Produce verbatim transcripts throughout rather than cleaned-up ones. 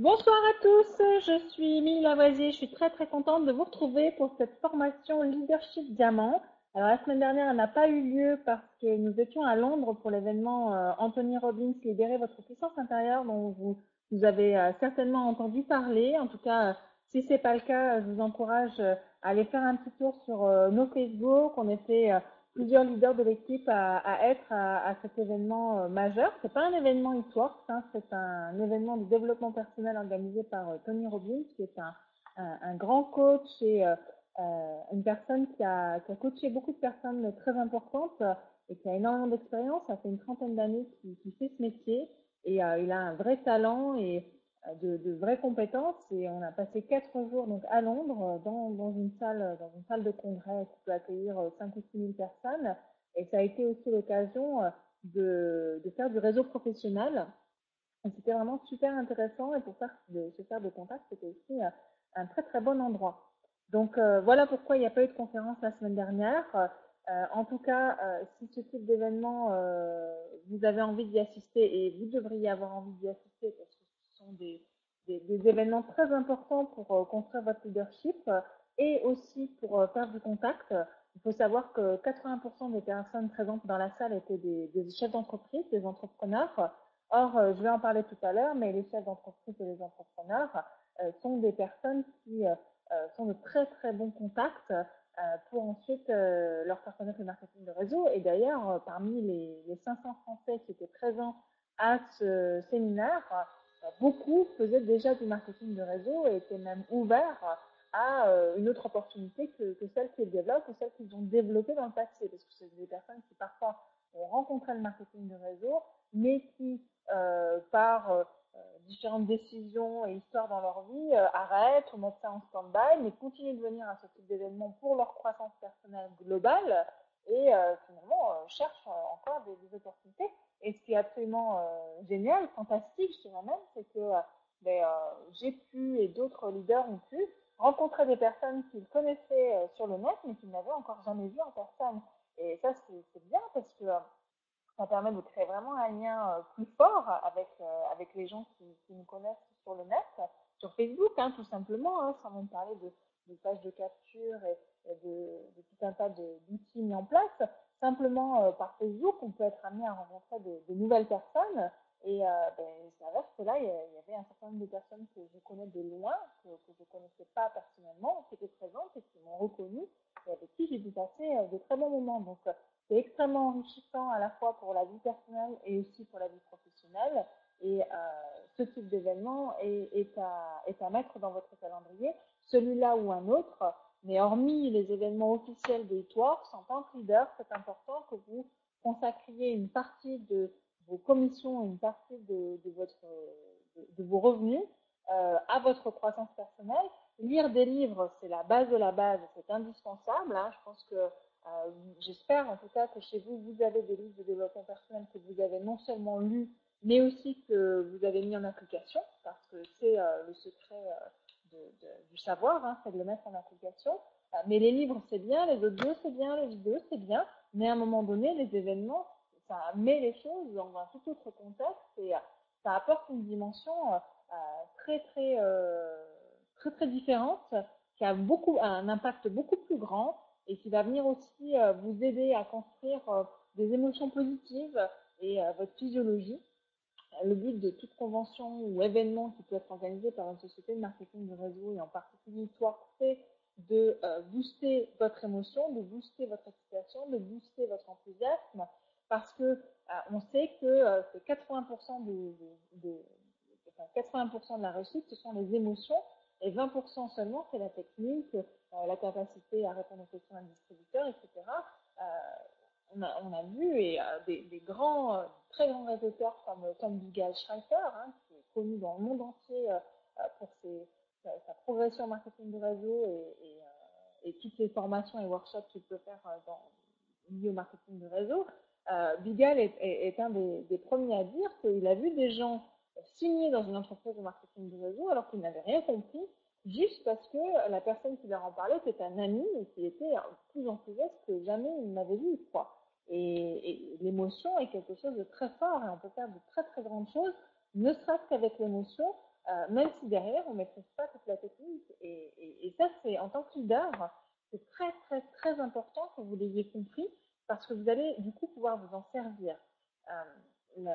Bonsoir à tous, je suis Émilie Lavoisier, je suis très très contente de vous retrouver pour cette formation Leadership Diamant. Alors la semaine dernière, elle n'a pas eu lieu parce que nous étions à Londres pour l'événement euh, Anthony Robbins Libérez votre puissance intérieure dont vous, vous avez euh, certainement entendu parler. En tout cas, euh, si c'est pas le cas, je vous encourage euh, à aller faire un petit tour sur euh, nos Facebook. On était euh, plusieurs leaders de l'équipe à, à être à, à cet événement euh, majeur. C'est pas un événement e-work, hein, c'est un événement de développement personnel organisé par euh, Tony Robbins, qui est un, un, un grand coach et euh, euh, une personne qui a, qui a coaché beaucoup de personnes très importantes euh, et qui a énormément d'expérience. Ça fait une trentaine d'années qu'il qu'il fait ce métier et euh, il a un vrai talent et de, de vraies compétences et on a passé quatre jours donc à Londres dans, dans une salle dans une salle de congrès qui peut accueillir cinq ou six mille personnes et ça a été aussi l'occasion de, de faire du réseau professionnel et c'était vraiment super intéressant et pour faire de, se faire des contacts c'était aussi un très très bon endroit. Donc euh, voilà pourquoi il n'y a pas eu de conférence la semaine dernière. Euh, en tout cas, euh, si ce type d'événement, euh, vous avez envie d'y assister et vous devriez avoir envie d'y assister parce que ce sont des, des, des événements très importants pour euh, construire votre leadership euh, et aussi pour euh, faire du contact. Il faut savoir que quatre-vingts pour cent des personnes présentes dans la salle étaient des, des chefs d'entreprise, des entrepreneurs. Or, euh, je vais en parler tout à l'heure, mais les chefs d'entreprise et les entrepreneurs euh, sont des personnes qui euh, sont de très très bons contacts euh, pour ensuite euh, leur faire connaître le marketing de réseau. Et d'ailleurs, euh, parmi les, les cinq cents Français qui étaient présents à ce séminaire, euh, beaucoup faisaient déjà du marketing de réseau et étaient même ouverts à euh, une autre opportunité que, que celle qu'ils développent ou celle qu'ils ont développée dans le passé. Parce que c'est des personnes qui parfois ont rencontré le marketing de réseau, mais qui, euh, par euh, différentes décisions et histoires dans leur vie, euh, arrêtent ou mettent ça en stand-by, mais continuent de venir à ce type d'événement pour leur croissance personnelle globale et euh, finalement euh, cherchent euh, encore des, des opportunités. Et ce qui est absolument euh, génial, fantastique, je dirais même, c'est que euh, ben, euh, j'ai pu et d'autres leaders ont pu rencontrer des personnes qu'ils connaissaient euh, sur le net, mais qu'ils n'avaient encore jamais vues en personne. Et ça, c'est bien parce que euh, ça permet de créer vraiment un lien euh, plus fort avec, euh, avec les gens qui, qui nous connaissent sur le net, sur Facebook, hein, tout simplement, hein, sans même parler de, de pages de capture et, et de, de tout un tas d'outils mis en place. Simplement, euh, par Facebook, on peut être amené à rencontrer de, de nouvelles personnes. Et euh, ben, il s'avère que là, il y, il y avait un certain nombre de personnes que je connais de loin, que, que je ne connaissais pas personnellement, qui étaient présentes et qui m'ont reconnue et avec qui j'ai dû passer euh, de très bons moments. Donc, c'est extrêmement enrichissant à la fois pour la vie personnelle et aussi pour la vie professionnelle. Et euh, ce type d'événement est, est, à, est à mettre dans votre calendrier, celui-là ou un autre. Mais hormis les événements officiels de e-works, en tant que leader, c'est important que vous consacriez une partie de vos commissions, une partie de, de, votre, de, de vos revenus euh, à votre croissance personnelle. Lire des livres, c'est la base de la base, c'est indispensable. Hein. Je pense que Euh, j'espère en tout cas que chez vous, vous avez des livres de développement personnel que vous avez non seulement lus, mais aussi que vous avez mis en application, parce que c'est euh, le secret euh, de, de, du savoir, hein, c'est de le mettre en application. Euh, mais les livres, c'est bien, les audios, c'est bien, les vidéos, c'est bien, mais à un moment donné, les événements, ça met les choses dans un tout autre contexte et euh, ça apporte une dimension euh, très, très, euh, très, très différente, qui a beaucoup, un impact beaucoup plus grand et qui va venir aussi euh, vous aider à construire euh, des émotions positives et euh, votre physiologie. Le but de toute convention ou événement qui peut être organisé par une société de marketing de réseau et en particulier toi, c'est de euh, booster votre émotion, de booster votre excitation, de booster votre enthousiasme parce que euh, on sait que euh, c'est quatre-vingts pour cent de, de, de, enfin, quatre-vingts pour cent de la réussite, ce sont les émotions et vingt pour cent seulement, c'est la technique, euh, la capacité à répondre aux questions d'un distributeur, et cetera. Euh, on, a, on a vu et, euh, des, des grands, euh, très grands réseauteurs comme Tom Bigal-Schreiber, hein, qui est connu dans le monde entier euh, pour ses, sa, sa progression en marketing de réseau et, et, euh, et toutes les formations et workshops qu'il peut faire euh, dans le milieu marketing de réseau. Euh, Bigal est, est, est un des, des premiers à dire qu'il a vu des gens signer dans une entreprise de marketing de réseau alors qu'ils n'avaient rien compris, juste parce que la personne qui leur en parlait était un ami et qui était plus enthousiaste que jamais il n'avait vu, quoi. Et, et l'émotion est quelque chose de très fort et on peut faire de très très grandes choses, ne serait-ce qu'avec l'émotion, euh, même si derrière, on ne maîtrise pas toute la technique. Et, et, et ça, c'est en tant que leader, c'est très, très, très important que vous l'ayez compris parce que vous allez du coup pouvoir vous en servir. Euh, le,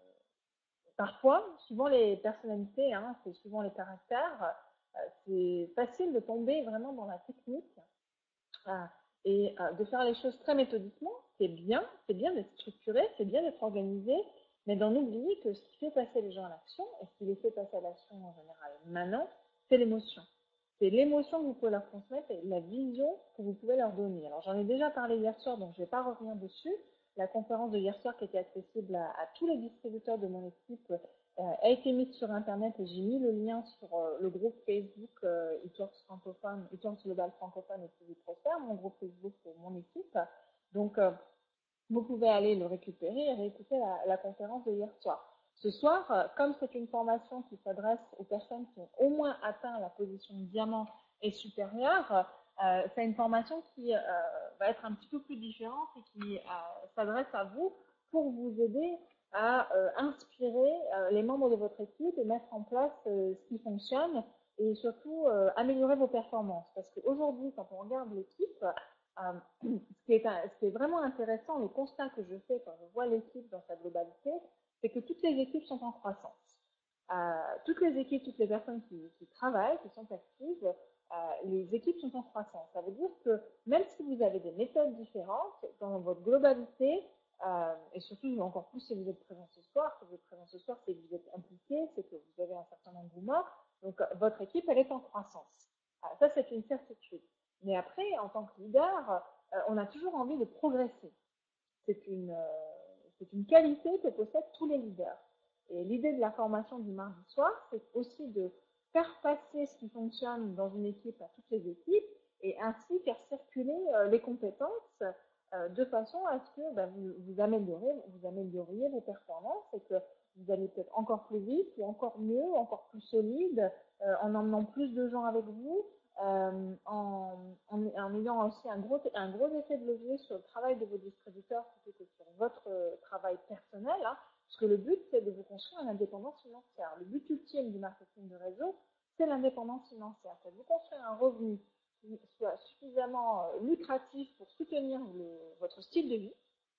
Parfois, suivant les personnalités, hein, c'est suivant les caractères, euh, c'est facile de tomber vraiment dans la technique euh, et euh, de faire les choses très méthodiquement. C'est bien, c'est bien d'être structuré, c'est bien d'être organisé, mais d'en oublier que ce qui fait passer les gens à l'action, et ce qui les fait passer à l'action en général maintenant, c'est l'émotion. C'est l'émotion que vous pouvez leur transmettre et la vision que vous pouvez leur donner. Alors j'en ai déjà parlé hier soir, donc je ne vais pas revenir dessus. La conférence de hier soir qui était accessible à, à tous les distributeurs de mon équipe euh, a été mise sur Internet et j'ai mis le lien sur euh, le groupe Facebook euh, eTworks francophone, eTworks Global francophone et T V Prosper, mon groupe Facebook pour mon équipe. Donc euh, vous pouvez aller le récupérer et réécouter la, la conférence de hier soir. Ce soir, euh, comme c'est une formation qui s'adresse aux personnes qui ont au moins atteint la position de diamant et supérieure, euh, c'est une formation qui euh, va être un petit peu plus différente et qui euh, s'adresse à vous pour vous aider à euh, inspirer euh, les membres de votre équipe et mettre en place euh, ce qui fonctionne et surtout euh, améliorer vos performances. Parce qu'aujourd'hui, quand on regarde l'équipe, euh, ce, qui est, ce qui est vraiment intéressant, le constat que je fais quand je vois l'équipe dans sa globalité, c'est que toutes les équipes sont en croissance. Euh, toutes les équipes, toutes les personnes qui, qui travaillent, qui sont actives, euh, les équipes sont en croissance. Ça veut dire que même si vous avez des méthodes différentes, dans votre globalité, euh, et surtout encore plus si vous êtes présent ce soir, si vous êtes présent ce soir, c'est que vous êtes impliqué, c'est que vous avez un certain engouement, donc euh, votre équipe, elle est en croissance. Euh, ça, c'est une certitude. Mais après, en tant que leader, euh, on a toujours envie de progresser. C'est une, euh, c'est une qualité que possèdent tous les leaders. Et l'idée de la formation du mardi soir, c'est aussi de faire passer ce qui fonctionne dans une équipe à toutes les équipes et ainsi faire circuler euh, les compétences euh, de façon à ce que bah, vous, vous, améliorez, vous amélioriez vos performances et que vous allez peut-être encore plus vite ou encore mieux, encore plus solide, euh, en emmenant plus de gens avec vous, euh, en, en, en ayant aussi un gros, un gros effet de levier sur le travail de vos distributeurs plutôt que sur votre euh, travail personnel, hein, parce que le but, c'est de vous construire une indépendance financière. Le but ultime du marketing de réseau, c'est l'indépendance financière. C'est de vous construire un revenu qui soit suffisamment euh, lucratif pour soutenir le, votre style de vie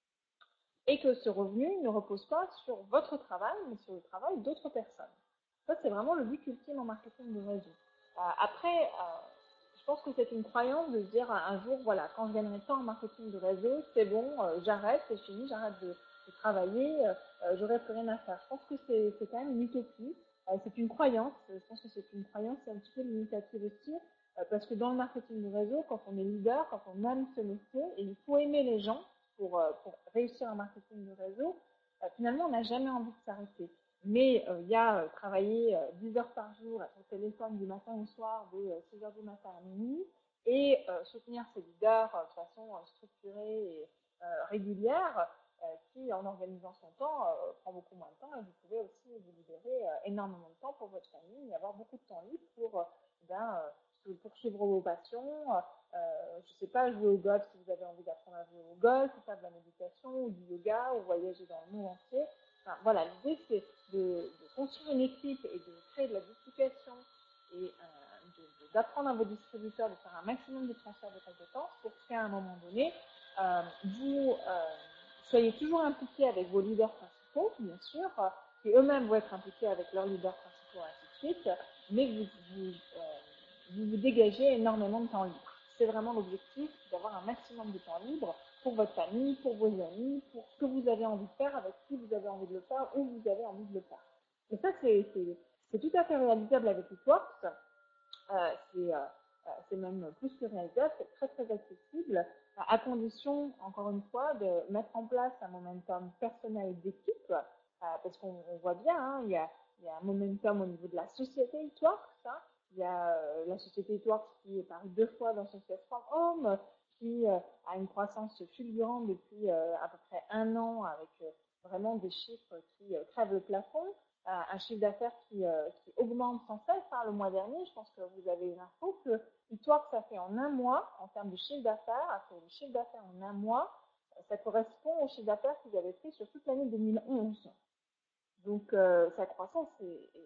et que ce revenu ne repose pas sur votre travail, mais sur le travail d'autres personnes. Ça, c'est vraiment le but ultime en marketing de réseau. Euh, après, euh, je pense que c'est une croyance de se dire un jour, voilà, quand je gagnerai tant en marketing de réseau, c'est bon, euh, j'arrête, c'est fini, j'arrête de, de travailler, euh, j'aurai plus rien à faire. Je pense que c'est, c'est quand même une utopie. Euh, c'est une croyance. Je pense que c'est une croyance un petit peu limitative aussi, euh, parce que dans le marketing de réseau, quand on est leader, quand on aime ce métier, et il faut aimer les gens pour, euh, pour réussir un marketing de réseau, euh, finalement, on n'a jamais envie de s'arrêter. Mais euh, il y a euh, travailler euh, dix heures par jour, être au téléphone du matin au soir, de euh, six heures du matin à minuit, et euh, soutenir ses leaders euh, de façon euh, structurée et euh, régulière, euh, qui, en organisant son temps, euh, prend beaucoup moins de temps, et vous pouvez aussi vous libérer euh, énormément de temps pour votre famille, et avoir beaucoup de temps libre pour, euh, ben, euh, poursuivre vos passions, euh, je ne sais pas, jouer au golf si vous avez envie d'apprendre à jouer au golf, ou faire de la méditation, ou du yoga, ou voyager dans le monde entier. Enfin, voilà, l'idée c'est de, de construire une équipe et de créer de la duplication et euh, de, de, d'apprendre à vos distributeurs de faire un maximum de transferts de compétences pour qu'à un moment donné, euh, vous euh, soyez toujours impliqués avec vos leaders principaux, bien sûr, euh, qui eux-mêmes vont être impliqués avec leurs leaders principaux, ainsi de suite, mais vous vous, euh, vous, vous dégagez énormément de temps libre. C'est vraiment l'objectif, d'avoir un maximum de temps libre pour votre famille, pour vos amis, pour ce que vous avez envie de faire, avec qui vous avez envie de le faire, où vous avez envie de le faire. Et ça, c'est, c'est, c'est tout à fait réalisable avec eTworks. Euh, c'est, euh, c'est même plus que réalisable, c'est très très accessible, à condition, encore une fois, de mettre en place un momentum personnel d'équipe, euh, parce qu'on voit bien, hein, il y a, il y a un momentum au niveau de la société eTworks, hein. Il y a euh, la société eTworks qui est parue deux fois dans Success from Home, qui euh, a une croissance fulgurante depuis euh, à peu près un an avec euh, vraiment des chiffres qui euh, crèvent le plafond, euh, un chiffre d'affaires qui, euh, qui augmente sans cesse. Hein. Le mois dernier, je pense que vous avez une info que eTworks a fait en un mois, en termes de chiffre d'affaires, a fait le chiffre d'affaires en un mois, ça correspond au chiffre d'affaires qu'ils avaient fait sur toute l'année deux mille onze. Donc, euh, sa croissance est, est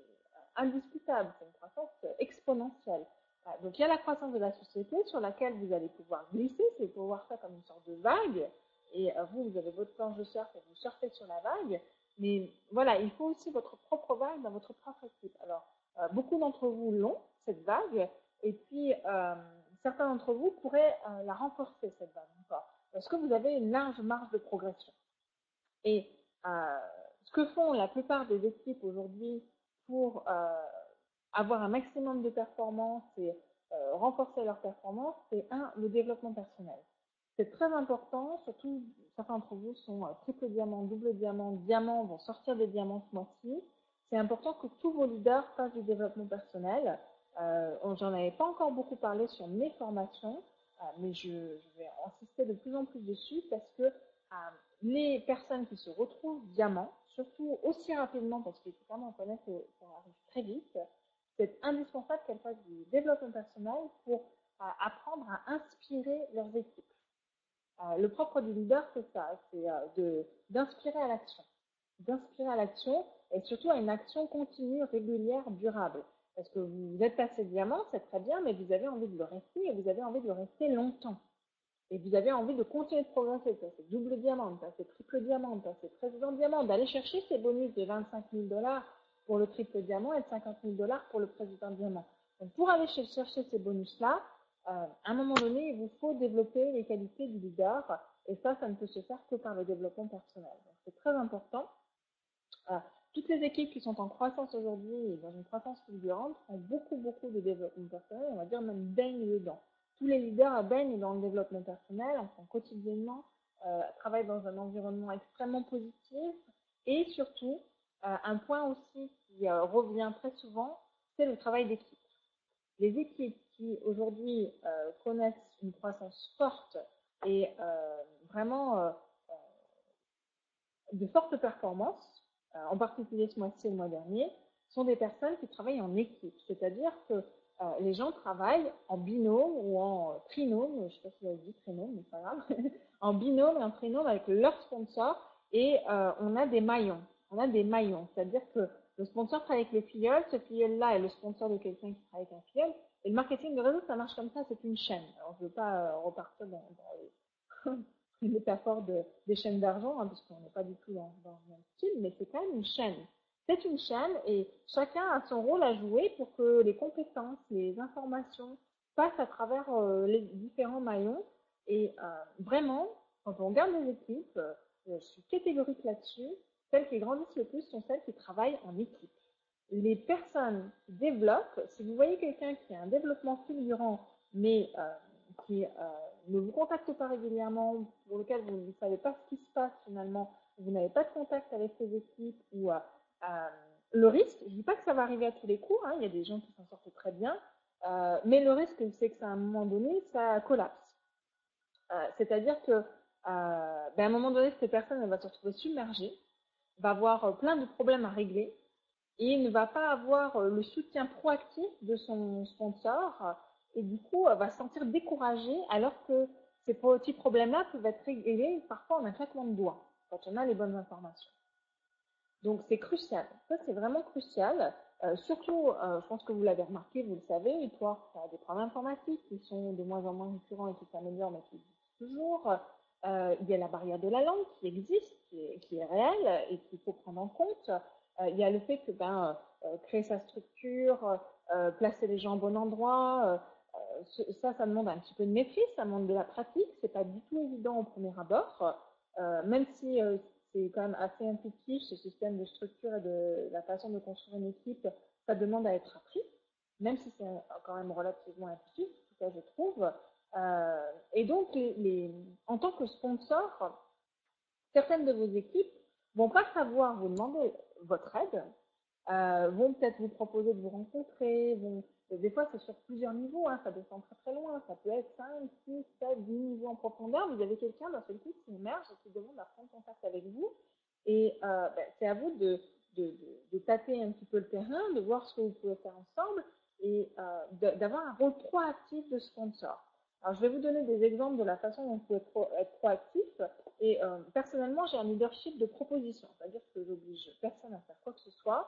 indiscutable, c'est une croissance euh, exponentielle. Voilà. Donc il y a la croissance de la société sur laquelle vous allez pouvoir glisser, c'est pour voir ça comme une sorte de vague, et euh, vous, vous avez votre planche de surf et vous surfez sur la vague, mais voilà, il faut aussi votre propre vague dans votre propre équipe. Alors, euh, beaucoup d'entre vous l'ont, cette vague, et puis euh, certains d'entre vous pourraient euh, la renforcer, cette vague encore, parce que vous avez une large marge de progression. Et euh, ce que font la plupart des équipes aujourd'hui pour euh, avoir un maximum de performance et euh, renforcer leur performance, c'est un, le développement personnel. C'est très important, surtout certains d'entre vous sont euh, triple diamant, double diamant, diamant, vont sortir des diamants ce mois-ci. C'est important que tous vos leaders fassent du développement personnel. Euh, J'en avais pas encore beaucoup parlé sur mes formations, euh, mais je, je vais insister de plus en plus dessus parce que euh, les personnes qui se retrouvent diamants, surtout aussi rapidement, parce qu'évidemment on connaît que ça arrive très vite, c'est indispensable qu'elles fassent du développement personnel pour euh, apprendre à inspirer leurs équipes. Euh, le propre du leader, c'est ça, c'est euh, d'inspirer à l'action. D'inspirer à l'action et surtout à une action continue, régulière, durable. Parce que vous êtes passé diamant, c'est très bien, mais vous avez envie de le rester et vous avez envie de le rester longtemps. Et vous avez envie de continuer de progresser, de passer double diamant, de passer triple diamant, de passer président diamant, d'aller chercher ces bonus de vingt-cinq mille dollars pour le triple diamant et de cinquante mille dollars pour le président diamant. Donc pour aller chercher ces bonus-là, euh, à un moment donné, il vous faut développer les qualités du leader et ça, ça ne peut se faire que par le développement personnel. Donc c'est très important. Euh, toutes les équipes qui sont en croissance aujourd'hui et dans une croissance fulgurante ont beaucoup, beaucoup de développement personnel, on va dire même baignent dedans. Tous les leaders baignent dans le développement personnel, en font quotidiennement, euh, travaillent dans un environnement extrêmement positif et surtout, euh, un point aussi qui euh, revient très souvent, c'est le travail d'équipe. Les équipes qui aujourd'hui euh, connaissent une croissance forte et euh, vraiment euh, de fortes performances, euh, en particulier ce mois-ci et le mois dernier, sont des personnes qui travaillent en équipe. C'est-à-dire que euh, les gens travaillent en binôme ou en trinôme, je ne sais pas si vous avez dit trinôme, mais pas grave, en binôme et en trinôme avec leur sponsor et euh, on a des maillons. On a des maillons, c'est-à-dire que le sponsor travaille avec le filleul, ce filleul-là est le sponsor de quelqu'un qui travaille avec un filleul. Et le marketing de réseau, ça marche comme ça, c'est une chaîne. Alors, je ne veux pas euh, repartir dans, dans les une métaphore de, des chaînes d'argent, hein, parce qu'on n'est pas du tout dans, dans le même style, mais c'est quand même une chaîne. C'est une chaîne et chacun a son rôle à jouer pour que les compétences, les informations passent à travers euh, les différents maillons. Et euh, vraiment, quand on regarde les équipes, euh, je suis catégorique là-dessus, celles qui grandissent le plus sont celles qui travaillent en équipe. Les personnes qui développent, si vous voyez quelqu'un qui a un développement fulgurant, mais euh, qui euh, ne vous contacte pas régulièrement, pour lequel vous ne savez pas ce qui se passe finalement, vous n'avez pas de contact avec ces équipes, ou euh, euh, le risque, je ne dis pas que ça va arriver à tous les coups, hein, il y a des gens qui s'en sortent très bien, euh, mais le risque, c'est que à un moment donné, ça collapse. Euh, C'est-à-dire que, euh, ben à un moment donné, cette personne elle va se retrouver submergée, va avoir euh, plein de problèmes à régler, et il ne va pas avoir le soutien proactif de son sponsor et du coup va se sentir découragé alors que ces petits problèmes-là peuvent être réglés parfois en un claquement de doigts quand on a les bonnes informations. Donc c'est crucial, ça c'est vraiment crucial, euh, surtout euh, je pense que vous l'avez remarqué, vous le savez, toi tu as des problèmes informatiques qui sont de moins en moins récurrents et qui s'améliorent mais qui existent toujours. Euh, il y a la barrière de la langue qui existe, qui est, qui est réelle et qu'il faut prendre en compte. Euh, il y a le fait que ben, euh, créer sa structure, euh, placer les gens au bon endroit, euh, ça, ça demande un petit peu de maîtrise, ça demande de la pratique, c'est pas du tout évident au premier abord, euh, même si euh, c'est quand même assez intuitif ce système de structure et de la façon de construire une équipe, ça demande à être appris, même si c'est quand même relativement intuitif, en tout cas je trouve. Euh, et donc, les, les, en tant que sponsor, certaines de vos équipes vont pas savoir vous demander votre aide, euh, vont peut-être vous proposer de vous rencontrer, vont, des fois c'est sur plusieurs niveaux, hein, ça descend très très loin, ça peut être cinq, six, sept, dix niveaux en profondeur, vous avez quelqu'un d'un seul coup qui émerge et qui demande à prendre contact avec vous, et euh, ben, c'est à vous de, de, de, de tâter un petit peu le terrain, de voir ce que vous pouvez faire ensemble, et euh, d'avoir un rôle proactif de sponsor. Alors, je vais vous donner des exemples de la façon dont vous pouvez pro être proactif. Et euh, personnellement, j'ai un leadership de proposition, c'est-à-dire que j'oblige personne à faire quoi que ce soit.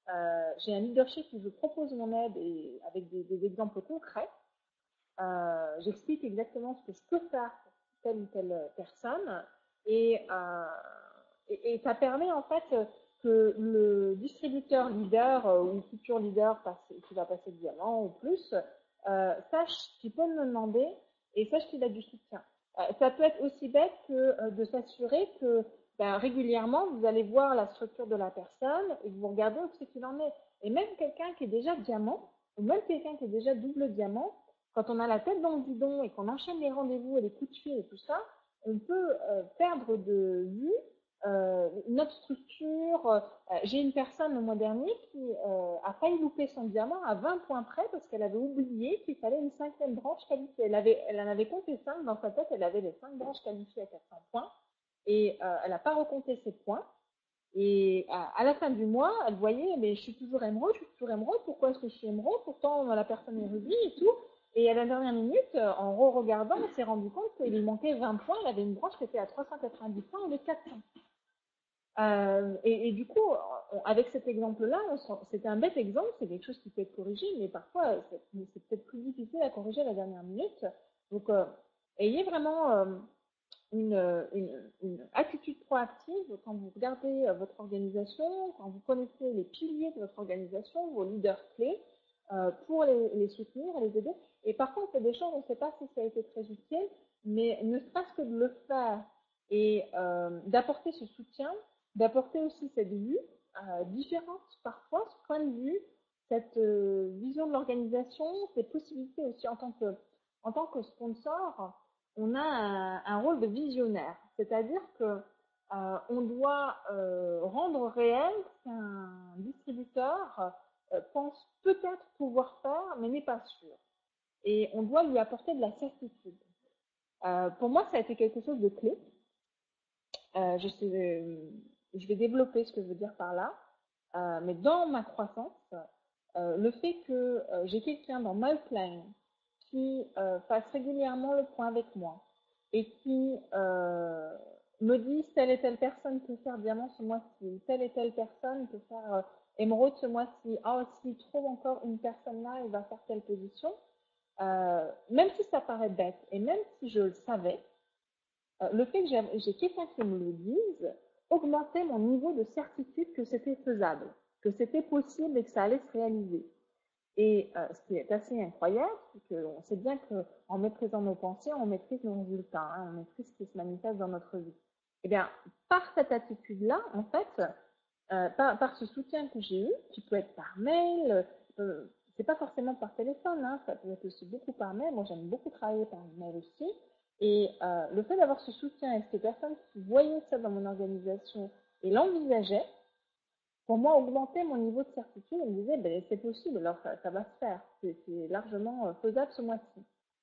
euh, j'ai un leadership où je propose mon aide et avec des, des exemples concrets. Euh, j'explique exactement ce que je peux faire pour telle ou telle personne et, euh, et, et ça permet en fait que le distributeur leader euh, ou futur leader passe, qui va passer le diamant ou plus euh, sache qu'il peut me demander et sache qu'il a du soutien. Euh, ça peut être aussi bête que euh, de s'assurer que ben, régulièrement vous allez voir la structure de la personne et que vous regardez ce qu'il en est. Et même quelqu'un qui est déjà diamant ou même quelqu'un qui est déjà double diamant, quand on a la tête dans le guidon et qu'on enchaîne les rendez-vous et les coups de fil et tout ça, on peut euh, perdre de vue euh, notre structure. Euh, J'ai une personne le mois dernier qui euh, a failli louper son diamant à vingt points près parce qu'elle avait oublié qu'il fallait une cinquième branche qualifiée. Elle, avait, elle en avait compté cinq dans sa tête, elle avait les cinq branches qualifiées à quatre cents points et euh, elle n'a pas recompté ses points. Et à, à la fin du mois, elle voyait, mais je suis toujours émeraude, je suis toujours émeraude, pourquoi est-ce que je suis émeraude? Pourtant, la personne est rubis et tout. Et à la dernière minute, en re-regardant, on s'est rendu compte qu'il lui manquait vingt points. Elle avait une branche qui était à trois cent quatre-vingt-dix points au lieu de quatre cents. Euh, et, et du coup, on, avec cet exemple-là, c'était un bête exemple, c'est quelque chose qui peut être corrigé, mais parfois, c'est peut-être plus difficile à corriger à la dernière minute. Donc, euh, ayez vraiment euh, une, une, une attitude proactive quand vous regardez euh, votre organisation, quand vous connaissez les piliers de votre organisation, vos leaders clés, euh, pour les, les soutenir et les aider. Et parfois, on fait des choses, on ne sait pas si ça a été très utile, mais ne serait-ce que de le faire et euh, d'apporter ce soutien, d'apporter aussi cette vue euh, différente parfois, ce point de vue, cette euh, vision de l'organisation, ces possibilités aussi en tant que, en tant que sponsor, on a un, un rôle de visionnaire, c'est-à-dire que euh, on doit euh, rendre réel ce qu'un distributeur euh, pense peut-être pouvoir faire, mais n'est pas sûr. Et on doit lui apporter de la certitude. Euh, pour moi, ça a été quelque chose de clé. Euh, je, sais, euh, je vais développer ce que je veux dire par là. Euh, mais dans ma croissance, euh, le fait que euh, j'ai quelqu'un dans ma upline qui euh, fasse régulièrement le point avec moi et qui euh, me dise telle et telle personne peut faire diamant ce mois-ci, telle et telle personne peut faire euh, émeraude ce mois-ci. Ah, s'il trouve encore une personne là, il va faire telle position. Euh, même si ça paraît bête et même si je le savais, euh, le fait que j'ai quelqu'un qui me le dise augmentait mon niveau de certitude que c'était faisable, que c'était possible et que ça allait se réaliser. Et euh, ce qui est assez incroyable, c'est qu'on sait bien qu'en maîtrisant nos pensées, on maîtrise nos résultats, hein, on maîtrise ce qui se manifeste dans notre vie. Eh bien, par cette attitude-là, en fait, euh, par, par ce soutien que j'ai eu, qui peut être par mail, euh, c'est pas forcément par téléphone, hein, ça peut être aussi beaucoup par mail. Moi, j'aime beaucoup travailler par mail aussi. Et euh, le fait d'avoir ce soutien et ces personnes qui voyaient ça dans mon organisation et l'envisageaient, pour moi, augmentait mon niveau de certitude. Elle me disait, ben, c'est possible, alors ça, ça va se faire. C'est largement euh, faisable ce mois-ci.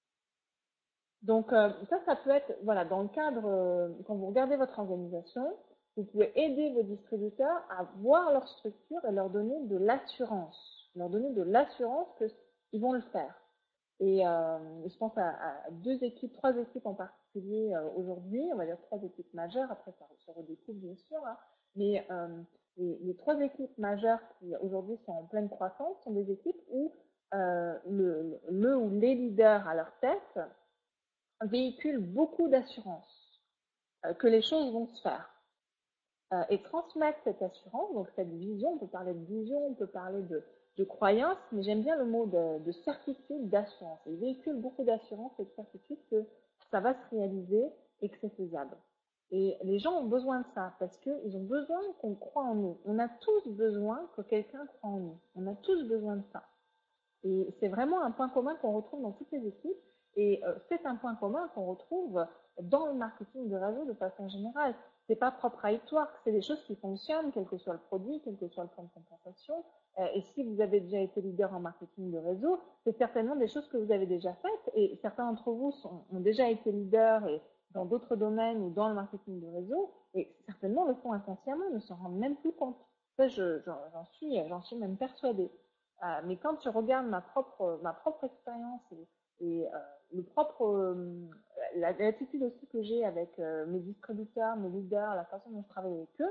Donc euh, ça, ça peut être, voilà, dans le cadre, euh, quand vous regardez votre organisation, vous pouvez aider vos distributeurs à voir leur structure et leur donner de l'assurance, leur donner de l'assurance qu'ils vont le faire. Et euh, je pense à, à deux équipes, trois équipes en particulier euh, aujourd'hui, on va dire trois équipes majeures, après ça se redécoupe bien sûr, hein, mais euh, les, les trois équipes majeures qui aujourd'hui sont en pleine croissance sont des équipes où euh, le, le ou les leaders à leur tête véhiculent beaucoup d'assurance, euh, que les choses vont se faire. Euh, et transmettre cette assurance, donc cette vision, on peut parler de vision, on peut parler de, de croyance, mais j'aime bien le mot de, de certitude, d'assurance. Ils véhiculent beaucoup d'assurance et de certitude que ça va se réaliser et que c'est faisable. Et les gens ont besoin de ça parce qu'ils ont besoin qu'on croit en nous. On a tous besoin que quelqu'un croit en nous. On a tous besoin de ça. Et c'est vraiment un point commun qu'on retrouve dans toutes les équipes. Et euh, c'est un point commun qu'on retrouve dans le marketing de réseau de façon générale. C'est pas propre à Histoire, c'est des choses qui fonctionnent, quel que soit le produit, quel que soit le plan de compensation. Euh, et si vous avez déjà été leader en marketing de réseau, c'est certainement des choses que vous avez déjà faites. Et certains d'entre vous sont, ont déjà été leaders et dans d'autres domaines ou dans le marketing de réseau, et certainement le font inconsciemment, ne s'en rendent même plus compte. Ça, j'en suis, j'en suis même persuadée. Euh, mais quand je regarde ma propre, ma propre expérience et, et euh, le propre, euh, l'attitude aussi que j'ai avec euh, mes distributeurs, mes leaders, la façon dont je travaille avec eux,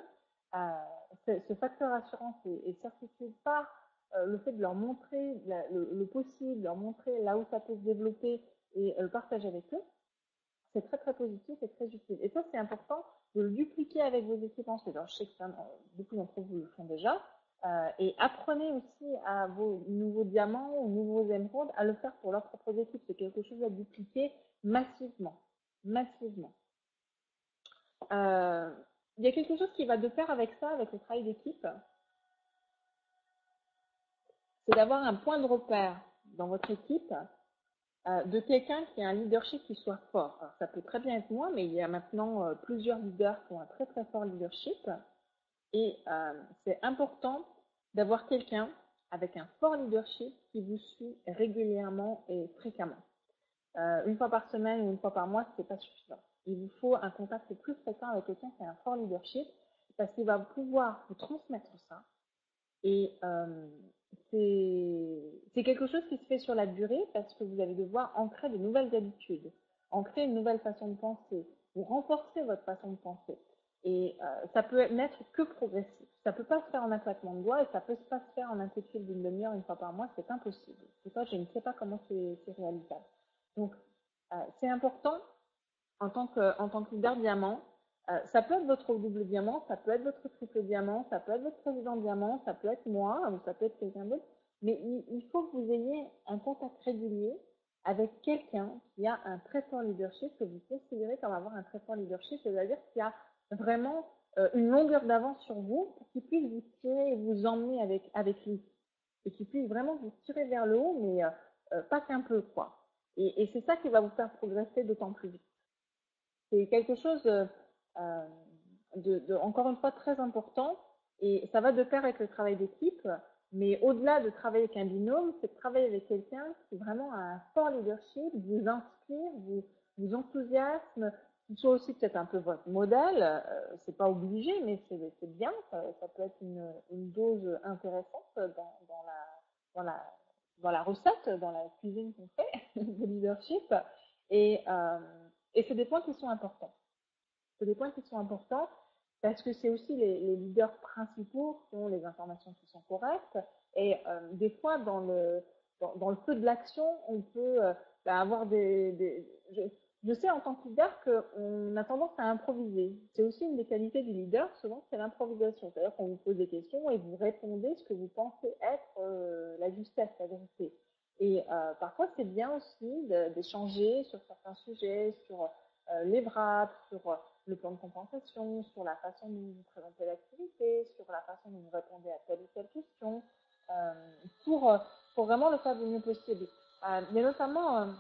euh, ce, ce facteur assurance et, et certitude par euh, le fait de leur montrer la- le, le possible, leur montrer là où ça peut se développer et euh, le partager avec eux, c'est très très positif et très utile. Et ça, c'est important de le dupliquer avec vos équipes ensuite. Alors, je sais que ça, beaucoup d'entre vous le font déjà. Euh, et apprenez aussi à vos nouveaux diamants ou nouveaux émeraudes à le faire pour leurs propres équipes. C'est quelque chose à dupliquer massivement. Massivement. Euh, il y a quelque chose qui va de pair avec ça, avec le travail d'équipe, c'est d'avoir un point de repère dans votre équipe euh, de quelqu'un qui a un leadership qui soit fort. Alors, ça peut très bien être moi, mais il y a maintenant euh, plusieurs leaders qui ont un très très fort leadership. Et euh, c'est important d'avoir quelqu'un avec un fort leadership qui vous suit régulièrement et fréquemment. Euh, une fois par semaine ou une fois par mois, c'est pas suffisant. Il vous faut un contact plus fréquent avec quelqu'un qui a un fort leadership parce qu'il va pouvoir vous transmettre ça. Et euh, c'est quelque chose qui se fait sur la durée parce que vous allez devoir ancrer de nouvelles habitudes, ancrer une nouvelle façon de penser, ou renforcer votre façon de penser. Et euh, ça peut n'être que progressif. Ça peut pas se faire en un claquement de doigts et ça peut pas se faire en un coup de fil d'une demi-heure une fois par mois, c'est impossible. C'est ça, je ne sais pas comment c'est réalisable. Donc, euh, c'est important en tant que, en tant que leader diamant. Euh, ça peut être votre double diamant, ça peut être votre triple diamant, ça peut être votre président diamant, ça peut être moi, ou ça peut être quelqu'un d'autre. Mais il, il faut que vous ayez un contact régulier avec quelqu'un qui a un très fort leadership, que vous considérez comme avoir un très fort leadership, c'est-à-dire qui a vraiment euh, une longueur d'avance sur vous pour qu'il puisse vous tirer et vous emmener avec, avec lui. Et qu'il puisse vraiment vous tirer vers le haut, mais euh, euh, pas qu'un peu, quoi. Et, et c'est ça qui va vous faire progresser d'autant plus vite. C'est quelque chose euh, de, de, encore une fois, très important. Et ça va de pair avec le travail d'équipe. Mais au-delà de travailler avec un binôme, c'est de travailler avec quelqu'un qui vraiment a un fort leadership, vous inspire, vous, vous enthousiasme, qui soit aussi peut-être un peu votre modèle. Euh, c'est pas obligé, mais c'est bien. Ça, ça peut être une, une dose intéressante dans, dans, la, dans, la, dans la recette, dans la cuisine qu'on fait de leadership. Et, euh, et c'est des points qui sont importants. C'est des points qui sont importants parce que c'est aussi les, les leaders principaux qui ont les informations qui sont correctes. Et euh, des fois, dans le, dans, dans le feu de l'action, on peut euh, bah, avoir des... des je, je sais en tant que leader qu'on a tendance à improviser. C'est aussi une des qualités du leader, souvent, c'est l'improvisation. C'est-à-dire qu'on vous pose des questions et vous répondez ce que vous pensez être euh, la justesse, la vérité. Et euh, parfois, c'est bien aussi d'échanger sur certains sujets, sur euh, les wraps, sur euh, le plan de compensation, sur la façon dont vous présentez l'activité, sur la façon dont vous répondez à telle ou telle question, euh, pour, euh, pour vraiment le faire du mieux possible. Euh, mais notamment, euh,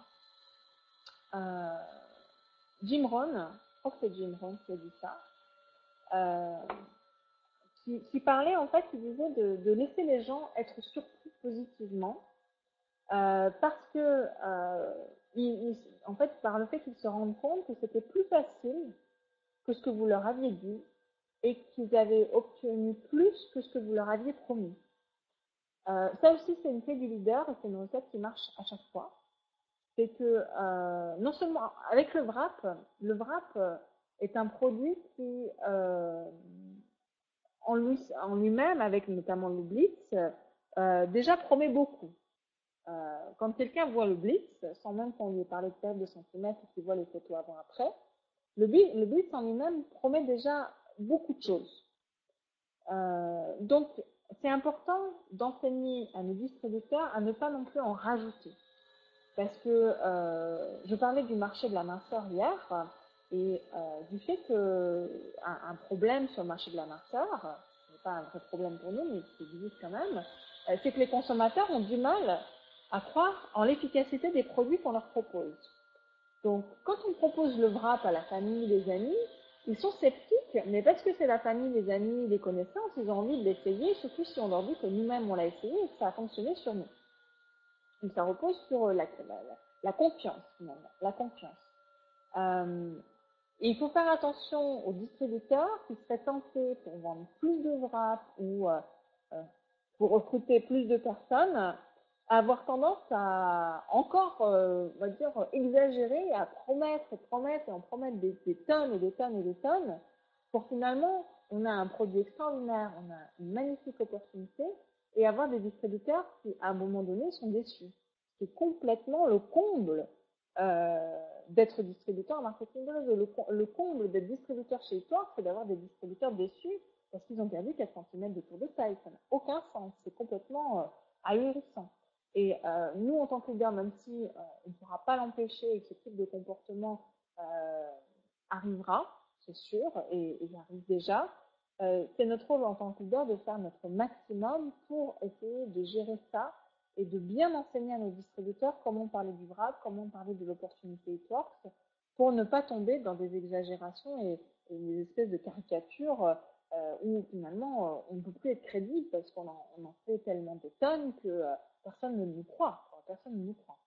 euh, Jim Rohn, je crois que c'est Jim Rohn qui a dit ça, euh, qui, qui parlait en fait, qui disait de, de laisser les gens être surpris positivement, euh, parce que euh, il, il, en fait, par le fait qu'ils se rendent compte que c'était plus facile que ce que vous leur aviez dit et qu'ils avaient obtenu plus que ce que vous leur aviez promis. Euh, ça aussi, c'est une clé du leader et c'est une recette qui marche à chaque fois. C'est que euh, non seulement avec le wrap, le wrap est un produit qui euh, en lui en lui-même, avec notamment le blitz, euh, déjà promet beaucoup. Euh, quand quelqu'un voit le blitz, sans même qu'on lui ait parlé de perte de centimètres et qu'il voit les photos avant-après, le blitz, le blitz en lui-même promet déjà beaucoup de choses. Euh, donc, c'est important d'enseigner à nos distributeurs à ne pas non plus en rajouter. Parce que euh, je parlais du marché de la minceur hier et euh, du fait que un, un problème sur le marché de la minceur, ce n'est pas un vrai problème pour nous, mais qui existe quand même, euh, c'est que les consommateurs ont du mal à croire en l'efficacité des produits qu'on leur propose. Donc, quand on propose le wrap à la famille, les amis, ils sont sceptiques, mais parce que c'est la famille, les amis, les connaissances, ils ont envie de l'essayer, surtout si on leur dit que nous-mêmes on l'a essayé et que ça a fonctionné sur nous. Donc, ça repose sur la, la, la confiance, finalement, la confiance. Euh, et il faut faire attention aux distributeurs qui seraient tentés pour vendre plus de wrap ou euh, euh, pour recruter plus de personnes, à avoir tendance à encore, euh, on va dire, exagérer, à promettre et promettre et en promettre des, des tonnes et des tonnes et des tonnes pour finalement, on a un produit extraordinaire, on a une magnifique opportunité, et avoir des distributeurs qui, à un moment donné, sont déçus. C'est complètement le comble euh, d'être distributeur en marketing de réseau. Le, le comble d'être distributeur chez toi, c'est d'avoir des distributeurs déçus parce qu'ils ont perdu quatre centimètres de tour de taille. Ça n'a aucun sens. C'est complètement euh, ahurissant. Et euh, nous, en tant que leader, même si euh, on ne pourra pas l'empêcher et que ce type de comportement euh, arrivera, c'est sûr, et il arrive déjà, euh, c'est notre rôle en tant que leader de faire notre maximum pour essayer de gérer ça et de bien enseigner à nos distributeurs comment parler du wrap, comment parler de l'opportunité Eatworks, pour ne pas tomber dans des exagérations et, et des espèces de caricatures euh, où finalement euh, on ne peut plus être crédible parce qu'on en, on en fait tellement de tonnes que euh, personne ne nous croit. Quoi, personne ne nous croit.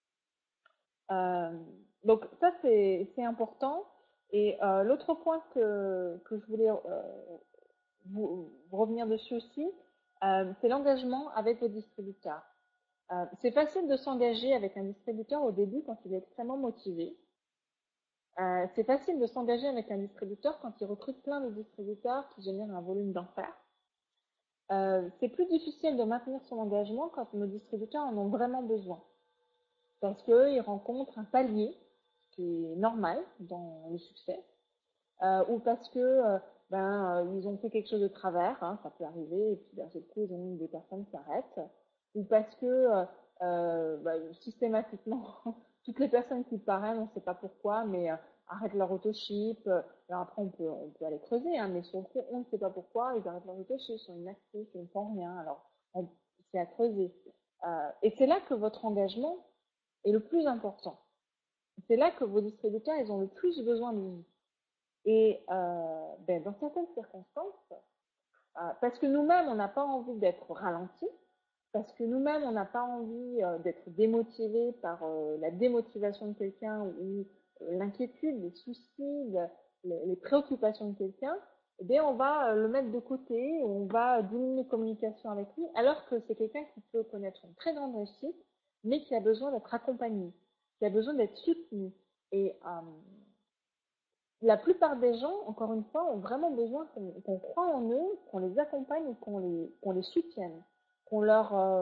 Euh, donc ça c'est important. Et euh, l'autre point que, que je voulais euh, vous, vous revenir dessus aussi, euh, c'est l'engagement avec vos distributeurs. Euh, c'est facile de s'engager avec un distributeur au début quand il est extrêmement motivé. Euh, c'est facile de s'engager avec un distributeur quand il recrute plein de distributeurs qui génèrent un volume d'enfer. Euh, c'est plus difficile de maintenir son engagement quand nos distributeurs en ont vraiment besoin. Parce qu'ils rencontrent un palier qui est normal dans le succès. Euh, ou parce que euh, ben euh, ils ont fait quelque chose de travers, hein, ça peut arriver, et puis d'un seul coup ils ont des personnes qui s'arrêtent, ou parce que euh, euh, bah, systématiquement toutes les personnes qui parrainent, on ne sait pas pourquoi, mais euh, arrêtent leur autoship. Euh, alors après on peut on peut aller creuser, hein, mais sur le coup on ne sait pas pourquoi ils arrêtent leur autoship, ils sont inactifs, ils ne font rien. Alors c'est à creuser. Euh, et c'est là que votre engagement est le plus important. C'est là que vos distributeurs ils ont le plus besoin de vous. Et euh, ben, dans certaines circonstances, euh, parce que nous-mêmes, on n'a pas envie d'être ralentis, parce que nous-mêmes, on n'a pas envie euh, d'être démotivés par euh, la démotivation de quelqu'un ou euh, l'inquiétude, les soucis, le, les, les préoccupations de quelqu'un, eh bien, on va euh, le mettre de côté, on va diminuer la communication avec lui, alors que c'est quelqu'un qui peut connaître une très grande réussite, mais qui a besoin d'être accompagné, qui a besoin d'être soutenu. Et euh, la plupart des gens, encore une fois, ont vraiment besoin qu'on qu'on croie en eux, qu'on les accompagne et qu'on les, qu'on les soutienne, qu'on leur, euh,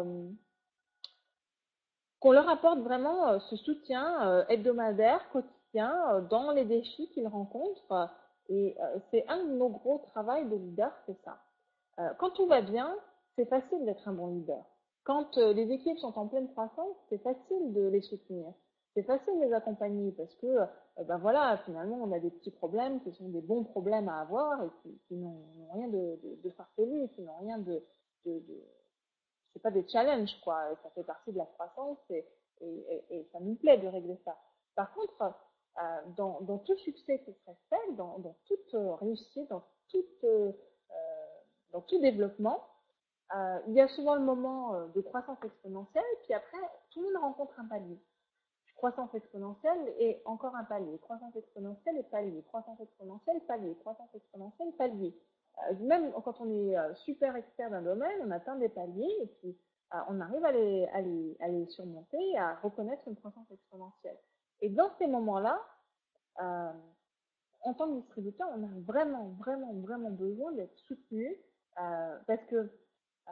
qu'on leur apporte vraiment euh, ce soutien euh, hebdomadaire, quotidien, euh, dans les défis qu'ils rencontrent. Et euh, c'est un de nos gros travaux de leader, c'est ça. Euh, quand tout va bien, c'est facile d'être un bon leader. Quand euh, les équipes sont en pleine croissance, c'est facile de les soutenir. C'est facile de les accompagner parce que, euh, ben voilà, finalement, on a des petits problèmes qui sont des bons problèmes à avoir et qui, qui n'ont rien de, de, de farfelu, qui n'ont rien de, de, de c'est pas des challenges, quoi. Ça fait partie de la croissance et, et, et, et ça nous plaît de régler ça. Par contre, euh, dans, dans tout succès qui serait fait, dans, dans toute euh, réussite, dans, toute, euh, dans tout développement, euh, il y a souvent le moment euh, de croissance exponentielle, puis après, tout le monde rencontre un palier. Croissance exponentielle et encore un palier. Croissance exponentielle et palier. Croissance exponentielle, palier. Croissance exponentielle, palier. Euh, même quand on est euh, super expert d'un domaine, on atteint des paliers et puis euh, on arrive à les, à, les, à les surmonter, à reconnaître une croissance exponentielle. Et dans ces moments-là, euh, en tant que distributeur, on a vraiment, vraiment, vraiment besoin d'être soutenu euh, parce que euh,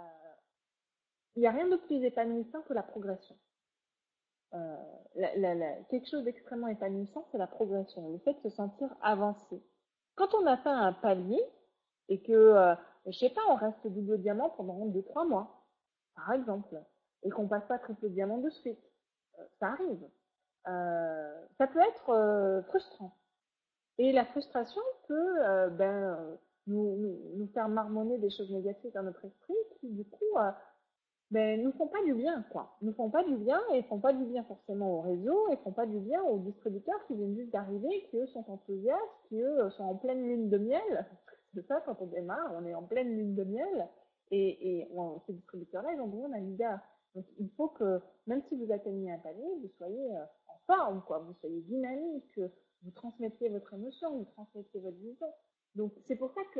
il n'y a rien de plus épanouissant que la progression. Euh, la, la, la, quelque chose d'extrêmement épanouissant, c'est la progression, le fait de se sentir avancé. Quand on a fait un palier et que, euh, je sais pas, on reste double diamant pendant deux trois mois, par exemple, et qu'on passe pas triple diamant de suite, euh, ça arrive. Euh, ça peut être euh, frustrant. Et la frustration peut euh, ben, nous, nous, nous faire marmonner des choses négatives dans notre esprit qui, du coup, euh, ben, nous font pas du bien, quoi. Nous font pas du bien et font pas du bien forcément au réseau et font pas du bien aux distributeurs qui viennent juste d'arriver, qui eux sont enthousiastes, qui eux sont en pleine lune de miel. C'est ça, quand on démarre, on est en pleine lune de miel et, et on, ces distributeurs-là, ils ont besoin d'un leader. Donc, il faut que, même si vous atteignez un palier, vous soyez euh, en forme, quoi. Vous soyez dynamique, que vous transmettiez votre émotion, vous transmettiez votre vision. Donc, c'est pour ça que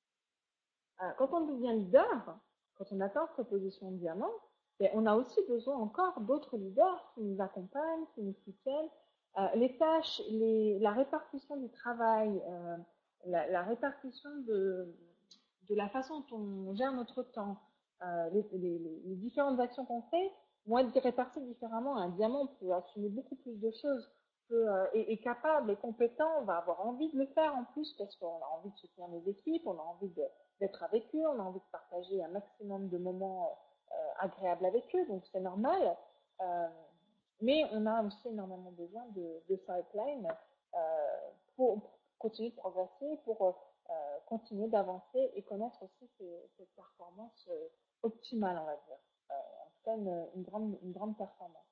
euh, quand on devient leader, quand on atteint cette position de diamant, ben, on a aussi besoin encore d'autres leaders qui nous accompagnent, qui nous soutiennent. Euh, les tâches, les, la répartition du travail, euh, la, la répartition de, de la façon dont on gère notre temps, euh, les, les, les différentes actions qu'on fait vont être réparties différemment. Un diamant peut assumer beaucoup plus de choses, peut, euh, est, est capable, est compétent, on va avoir envie de le faire en plus parce qu'on a envie de soutenir les équipes, on a envie de, d'être avec eux, on a envie de partager un maximum de moments euh, agréables avec eux, donc c'est normal. Euh, mais on a aussi énormément besoin de, de pipeline euh, pour, pour continuer de progresser, pour euh, continuer d'avancer et connaître aussi ces, cette performance euh, optimale, on va dire. Euh, en tout cas, une, une, grande, une grande performance.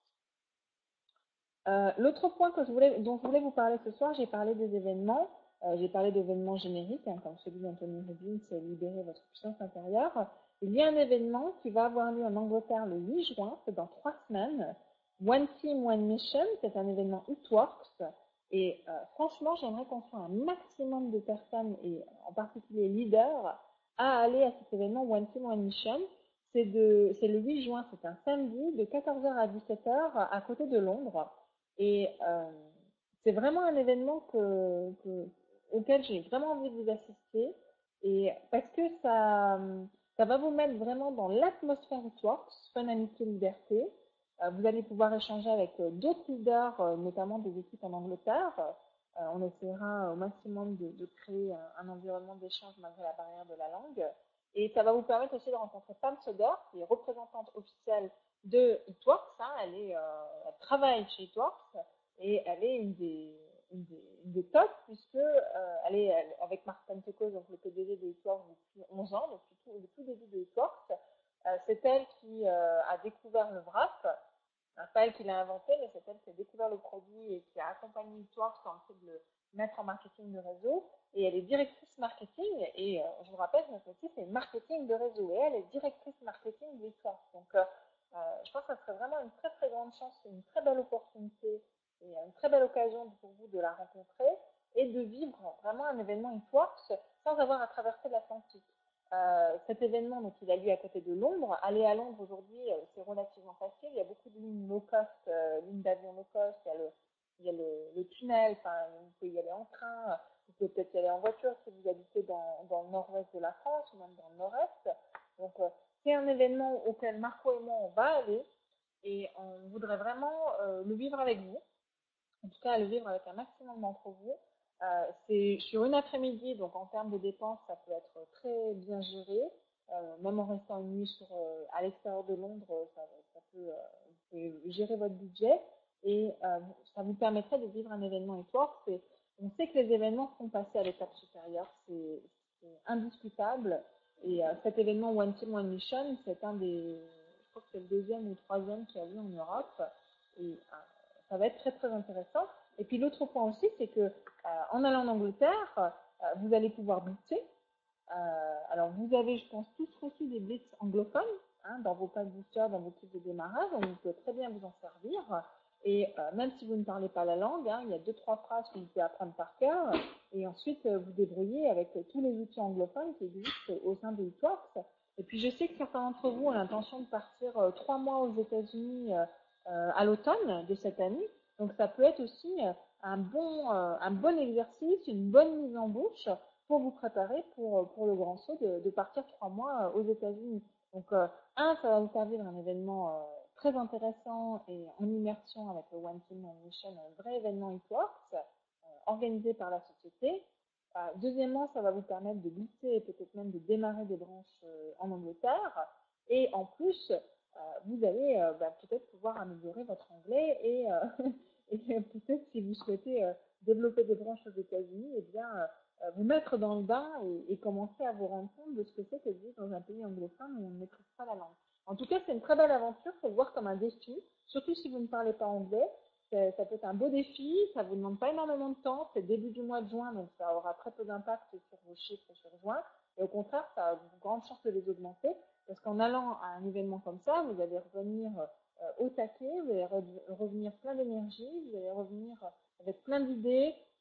Euh, l'autre point que je voulais, dont je voulais vous parler ce soir, j'ai parlé des événements. Euh, j'ai parlé d'événements génériques, hein, comme celui d'Anthony Robbins, c'est libérer votre puissance intérieure. Il y a un événement qui va avoir lieu en Angleterre le huit juin, c'est dans trois semaines. One Team, One Mission, c'est un événement It Works. Et euh, franchement, j'aimerais qu'on soit un maximum de personnes, et en particulier leaders, à aller à cet événement One Team, One Mission. C'est de, c'est le huit juin, c'est un samedi, de quatorze heures à dix-sept heures, à côté de Londres. Et euh, c'est vraiment un événement que, que, auquel j'ai vraiment envie de vous assister. Et parce que ça, ça va vous mettre vraiment dans l'atmosphère It Works, Fun, Amitié, Liberté. Euh, vous allez pouvoir échanger avec euh, d'autres leaders, euh, notamment des équipes en Angleterre. Euh, on essaiera au maximum de, de créer un, un environnement d'échange malgré la barrière de la langue. Et ça va vous permettre aussi de rencontrer Pam Soder, qui est représentante officielle de It Works. Hein. Elle, est, euh, elle travaille chez It Works et elle est une des, une des, une des tops puisque euh, elle est elle, avec Marc Pentecos, donc le P D G de It Works depuis onze ans, depuis tout, le tout début de It Works. Euh, c'est elle qui euh, a découvert le wrap. Pas elle qui l'a inventé, mais c'est elle qui a découvert le produit et qui a accompagné It Works dans le fait de le mettre en marketing de réseau. Et elle est directrice marketing. Et euh, je vous rappelle que notre métier, c'est marketing de réseau. Et elle est directrice marketing de It Works. Donc, euh, euh, je pense que ça serait vraiment une très très grande chance, une très belle opportunité et une très belle occasion pour vous de la rencontrer et de vivre vraiment un événement It Works sans avoir à traverser l'Atlantique. Euh, cet événement, donc, il a lieu à côté de Londres. Aller à Londres aujourd'hui, euh, c'est relativement facile. Il y a beaucoup de lignes low cost, euh, lignes d'avion low cost. Il y a le, il y a le, le tunnel. Enfin, vous pouvez y aller en train. Vous pouvez peut-être y aller en voiture si vous habitez dans, dans le nord-ouest de la France ou même dans le nord-est. Donc, euh, c'est un événement auquel Marco et moi, on va aller et on voudrait vraiment euh, le vivre avec vous. En tout cas, à le vivre avec un maximum d'entre vous. Euh, c'est sur une après-midi, donc en termes de dépenses, ça peut être très bien géré. Euh, même en restant une nuit sur, euh, à l'extérieur de Londres, ça, ça peut, euh, vous pouvez gérer votre budget et euh, ça vous permettrait de vivre un événement It Works. Et on sait que les événements sont passés à l'étape supérieure, c'est indiscutable. Et euh, cet événement One Team One Mission, c'est un des, je crois que c'est le deuxième ou le troisième qui a lieu en Europe. Et euh, ça va être très très intéressant. Et puis l'autre point aussi, c'est que euh, en allant en Angleterre, euh, vous allez pouvoir blitzer. Euh, alors vous avez, je pense, tous reçu des blitz anglophones hein, dans vos packs boosters, dans vos kits de démarrage, donc vous pouvez très bien vous en servir. Et euh, même si vous ne parlez pas la langue, hein, il y a deux trois phrases que vous pouvez apprendre par cœur, et ensuite euh, vous débrouillez avec euh, tous les outils anglophones qui existent au sein de It Works. Et puis je sais que certains d'entre vous ont l'intention de partir euh, trois mois aux États-Unis euh, euh, à l'automne de cette année. Donc ça peut être aussi euh, un bon, euh, un bon exercice, une bonne mise en bouche pour vous préparer pour, pour le grand saut de, de partir trois mois euh, aux États-Unis. Donc, euh, un, ça va vous servir un événement euh, très intéressant et en immersion avec le One Team One Mission, un vrai événement It Works, euh, organisé par la société. Euh, deuxièmement, ça va vous permettre de glisser et peut-être même de démarrer des branches euh, en Angleterre. Et en plus, euh, vous allez euh, bah, peut-être pouvoir améliorer votre anglais et, euh, et peut-être si vous souhaitez euh, développer des branches aux États-Unis, eh bien, euh, vous mettre dans le bain et, et commencer à vous rendre compte de ce que c'est que de vivre dans un pays anglophone où on ne maîtrise pas la langue. En tout cas, c'est une très belle aventure, il faut le voir comme un défi, surtout si vous ne parlez pas anglais. Ça peut être un beau défi, ça ne vous demande pas énormément de temps, c'est début du mois de juin, donc ça aura très peu d'impact sur vos chiffres sur juin. Et au contraire, ça a de grandes chances de les augmenter, parce qu'en allant à un événement comme ça, vous allez revenir euh, au taquet, vous allez re revenir plein d'énergie, vous allez revenir avec plein d'idées,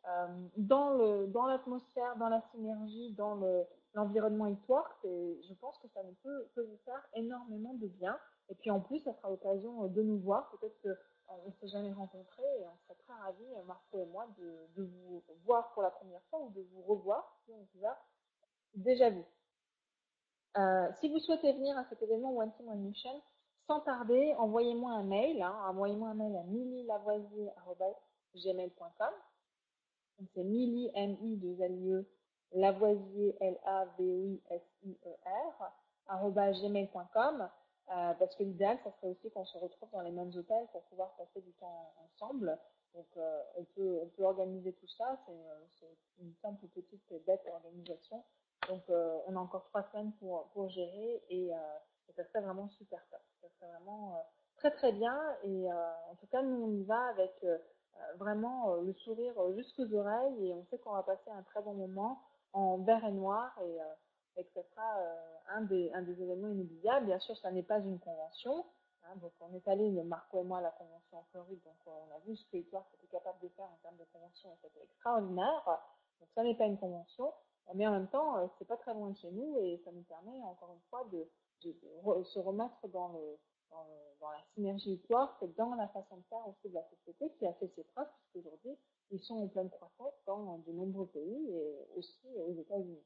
euh, dans le, dans l'atmosphère, dans la synergie, dans le, l'environnement e-work, et je pense que ça ne peut que vous faire énormément de bien. Et puis en plus, ça sera l'occasion de nous voir. Peut-être que euh, on ne s'est jamais rencontrés et on serait très ravis, euh, Marco et moi, de, de vous voir pour la première fois ou de vous revoir si on vous a déjà vu. Euh, si vous souhaitez venir à cet événement One Team One Mission, sans tarder, envoyez-moi un mail. Hein, envoyez-moi un mail à milly lavoisier arobase gmail point com. Donc c'est Milly, M I deux L I E, Lavoisier, L A V O I S I E R, arobase gmail point com, euh, parce que l'idéal, ça serait aussi qu'on se retrouve dans les mêmes hôtels pour pouvoir passer du temps ensemble. Donc euh, on, peut, on peut organiser tout ça, c'est, euh, c'est une simple petite bête d'organisation. Donc euh, on a encore trois semaines pour, pour gérer et, euh, et ça serait vraiment super top. Ça serait vraiment euh, très très bien et euh, en tout cas nous on y va avec euh, euh, vraiment euh, le sourire euh, jusqu'aux oreilles et on sait qu'on va passer un très bon moment en vert et noir et, euh, et que ce sera euh, un, des, un des événements inoubliables. Bien sûr, ça n'est pas une convention. Hein, donc on est allé, Marco et moi, à la convention en Floride, donc euh, on a vu ce que Histoire était capable de faire en termes de convention et c'était extraordinaire. Donc ça n'est pas une convention, mais en même temps, euh, c'est pas très loin de chez nous et ça nous permet encore une fois de, de, de re, se remettre dans le dans, le, dans la synergie histoire, c'est dans la façon de faire aussi de la société qui a fait ses preuves, puisqu'aujourd'hui, ils sont en pleine croissance dans de nombreux pays et aussi aux États-Unis.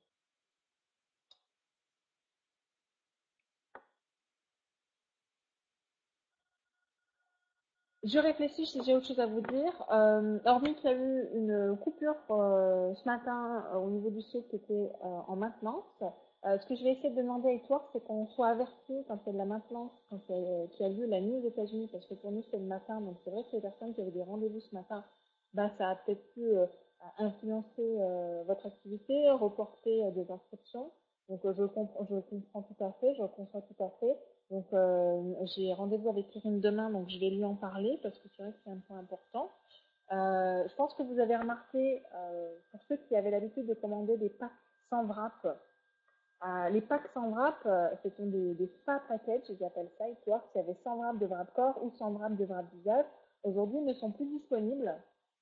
Je réfléchis si j'ai autre chose à vous dire. Euh, hormis qu'il y a eu une coupure euh, ce matin euh, au niveau du site qui était euh, en maintenance, euh, ce que je vais essayer de demander avec toi, c'est qu'on soit averti quand il y a de la maintenance, quand il y a, qu'il y a lieu la nuit aux États-Unis, parce que pour nous c'est le matin, donc c'est vrai que les personnes qui avaient des rendez-vous ce matin, bah, ça a peut-être pu euh, influencer euh, votre activité, reporter euh, des inscriptions. Donc euh, je, comprends, je comprends tout à fait, je conçois tout à fait. Donc, euh, j'ai rendez-vous avec Kyrine demain, donc je vais lui en parler parce que c'est vrai que c'est un point important. Euh, je pense que vous avez remarqué, euh, pour ceux qui avaient l'habitude de commander des packs sans wrap, euh, les packs sans wrap, euh, ce sont des, des spa packages, j'appelle ça, histoire qu'il y avait cent wrap de wrap corps ou cent wrap de wrap visage. Aujourd'hui, ils ne sont plus disponibles.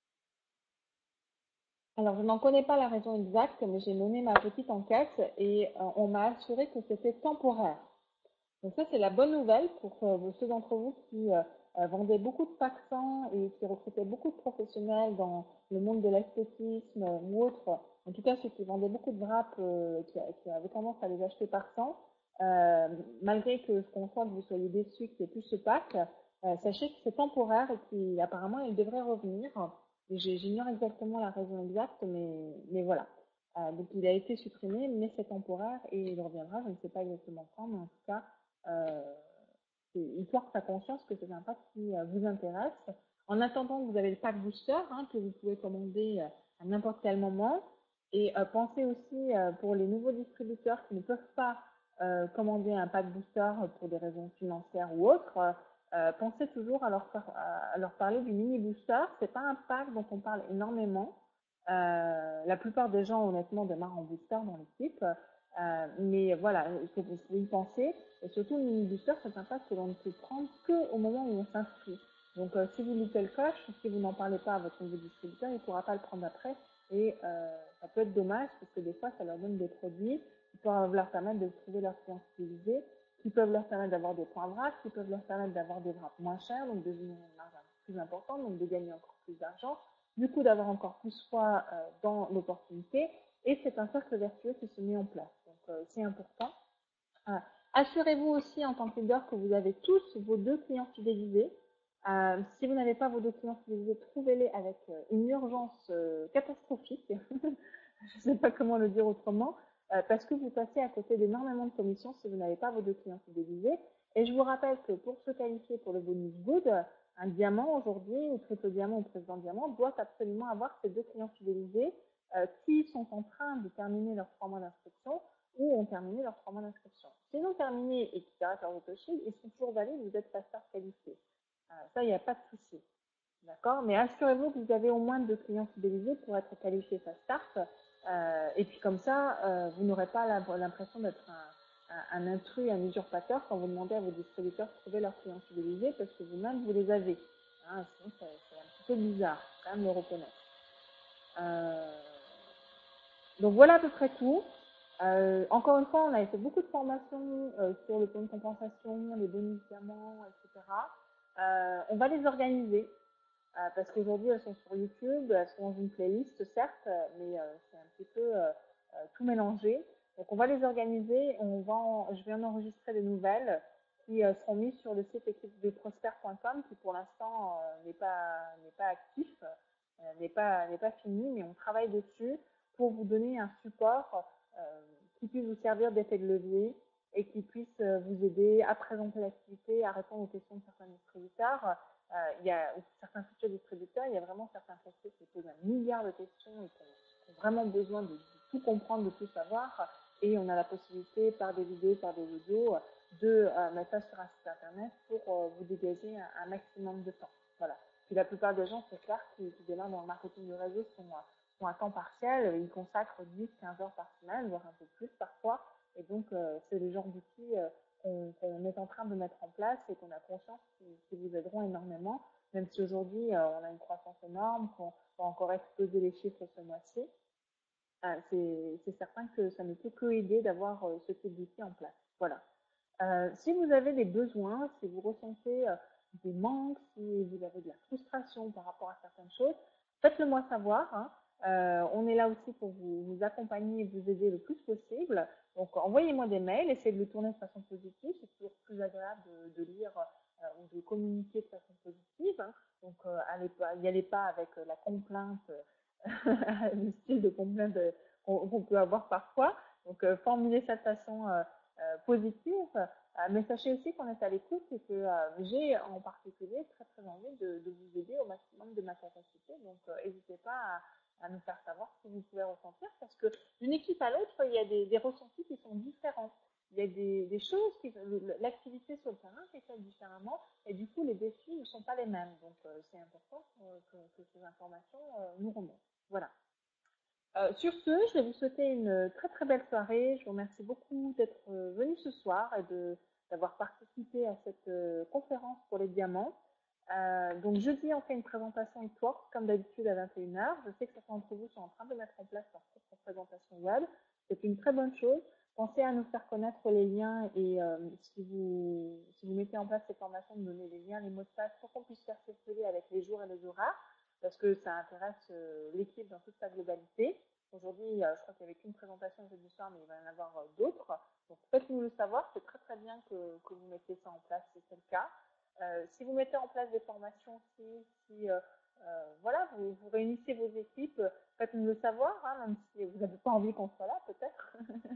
Alors, je n'en connais pas la raison exacte, mais j'ai mené ma petite enquête et euh, on m'a assuré que c'était temporaire. Donc ça, c'est la bonne nouvelle pour euh, ceux d'entre vous qui euh, euh, vendaient beaucoup de pacsans et qui recrutaient beaucoup de professionnels dans le monde de l'esthétisme euh, ou autre. En tout cas, ceux qui vendaient beaucoup de wraps, euh, qui, qui avaient tendance à les acheter par cent. Euh, malgré que je conçois que vous soyez déçus qu'il n'y ait plus ce pack, euh, sachez que c'est temporaire et qu'apparemment, il devrait revenir. J'ignore exactement la raison exacte, mais, mais voilà. Euh, donc il a été supprimé, mais c'est temporaire et il reviendra. Je ne sais pas exactement quand, mais en tout cas, euh, il porte sa conscience que c'est un pack qui euh, vous intéresse. En attendant, vous avez le pack booster hein, que vous pouvez commander euh, à n'importe quel moment. Et euh, pensez aussi euh, pour les nouveaux distributeurs qui ne peuvent pas euh, commander un pack booster pour des raisons financières ou autres. Euh, pensez toujours à leur, à leur parler du mini booster. C'est pas un pack dont on parle énormément. Euh, la plupart des gens, honnêtement, démarrent en booster dans l'équipe. Euh, mais voilà, il faut, il faut y penser. Et surtout, le mini booster, c'est un pack que l'on ne peut prendre qu'au moment où on s'inscrit. Donc, euh, si vous loupez le coche, si vous n'en parlez pas à votre nouveau distributeur, il ne pourra pas le prendre après. Et euh, ça peut être dommage parce que des fois, ça leur donne des produits qui peuvent leur permettre de trouver leurs clients fidélisés, qui peuvent leur permettre d'avoir des points vrac, qui peuvent leur permettre d'avoir des wraps moins chers, donc de générer une marge plus importante, donc de gagner encore plus d'argent, du coup d'avoir encore plus foi euh, dans l'opportunité. Et c'est un cercle vertueux qui se met en place. Donc, euh, c'est important. Euh, Assurez-vous aussi en tant que leader que vous avez tous vos deux clients fidélisés. Euh, si vous n'avez pas vos deux clients fidélisés, trouvez-les avec euh, une urgence euh, catastrophique. Je ne sais pas comment le dire autrement, euh, parce que vous passez à côté d'énormément de commissions si vous n'avez pas vos deux clients fidélisés. Et je vous rappelle que pour se qualifier pour le bonus good, un diamant aujourd'hui, ou triple diamant ou président diamant, doit absolument avoir ses deux clients fidélisés euh, qui sont en train de terminer leurs trois mois d'inscription ou ont terminé leurs trois mois d'inscription. S'ils ont terminé et qu'ils arrêtent leur autoshield, ils sont toujours valides, vous êtes fast start qualifié. Euh, ça, il n'y a pas de souci. D'accord? Mais assurez-vous que vous avez au moins deux clients fidélisés pour être qualifié fast start. Euh, et puis comme ça, euh, vous n'aurez pas l'impression d'être un, un, un intrus, un usurpateur quand vous demandez à vos distributeurs de trouver leurs clients fidélisés parce que vous-même, vous les avez. Hein, sinon, c'est un petit peu bizarre, quand même le reconnaître. Euh, donc voilà à peu près tout. Euh, encore une fois, on avait fait beaucoup de formations euh, sur le plan de compensation, les bonus diamants, et cetera. Euh, on va les organiser euh, parce qu'aujourd'hui elles sont sur YouTube, elles sont dans une playlist certes, mais euh, c'est un petit peu euh, euh, tout mélangé. Donc on va les organiser, on va en- je vais en enregistrer de nouvelles qui euh, seront mises sur le site équipe de prosper point com qui pour l'instant euh, n'est pas n'est pas actif, euh, n'est pas n'est pas fini, mais on travaille dessus pour vous donner un support euh, qui puisse vous servir d'effet de levier et qui puisse euh, vous aider à présenter l'activité, à répondre aux questions de certains distributeurs. Euh, il y a ou certains futurs distributeurs, il y a vraiment certains prospects qui posent un milliard de questions et qui ont, qui ont vraiment besoin de, de tout comprendre, de tout savoir. Et on a la possibilité, par des vidéos, par des audios, de euh, mettre ça sur un site internet pour euh, vous dégager un, un maximum de temps. Voilà. Puis la plupart des gens, c'est clair, qui, qui démarrent dans le marketing de réseau sont, sont à temps partiel. Ils consacrent dix à quinze heures par semaine, voire un peu plus parfois. Et donc, euh, c'est le genre d'outils euh, qu'on qu'on est en train de mettre en place et qu'on a conscience qui, qui vous aideront énormément, même si aujourd'hui, euh, on a une croissance énorme, qu'on va encore exploser les chiffres ce mois-ci. Euh, c'est c'est certain que ça ne peut que aider d'avoir euh, ce type d'outils en place. Voilà. Euh, si vous avez des besoins, si vous ressentez euh, des manques, si vous avez de la frustration par rapport à certaines choses, faites-le moi savoir. Hein. Euh, on est là aussi pour vous, vous accompagner et vous aider le plus possible. Donc, envoyez-moi des mails, essayez de le tourner de façon positive. C'est toujours plus agréable de, de lire euh, ou de communiquer de façon positive. Hein. Donc, euh, allez pas, n'y allez pas avec euh, la complainte, le style de complainte euh, qu'on qu'on peut avoir parfois. Donc, euh, formulez ça de façon euh, euh, positive. Euh, mais sachez aussi qu'on est à l'écoute et que euh, j'ai en particulier très très envie de, de vous aider au maximum de ma capacité. Donc n'hésitez euh, pas à, à nous faire savoir ce que vous pouvez ressentir parce que d'une équipe à l'autre, il y a des, des ressentis qui sont différents. Il y a des, des choses qui l'activité sur le terrain est faite différemment et du coup les défis ne sont pas les mêmes. Donc euh, c'est important que, que, que ces informations euh, nous remontent. Voilà. Euh, sur ce, je vais vous souhaiter une très très belle soirée. Je vous remercie beaucoup d'être euh, venu ce soir et de d'avoir participé à cette euh, conférence pour les diamants. Euh, donc jeudi, on fait une présentation e-work comme d'habitude à vingt et une heures. Je sais que certains d'entre vous sont en train de mettre en place leur propre présentation web. C'est une très bonne chose. Pensez à nous faire connaître les liens et euh, si vous si vous mettez en place ces formations, de donner les liens, les mots de passe pour qu'on puisse faire circuler avec les jours et les horaires parce que ça intéresse euh, l'équipe dans toute sa globalité. Aujourd'hui, euh, je crois qu'il n'y avait qu'une présentation jeudi soir, mais il va y en avoir euh, d'autres. Donc faites-nous le savoir, c'est très très bien que, que vous mettiez ça en place si c'est le cas. Euh, si vous mettez en place des formations aussi, si euh, euh, voilà, vous, vous réunissez vos équipes, faites-nous le savoir, hein, même si vous n'avez pas envie qu'on soit là peut-être.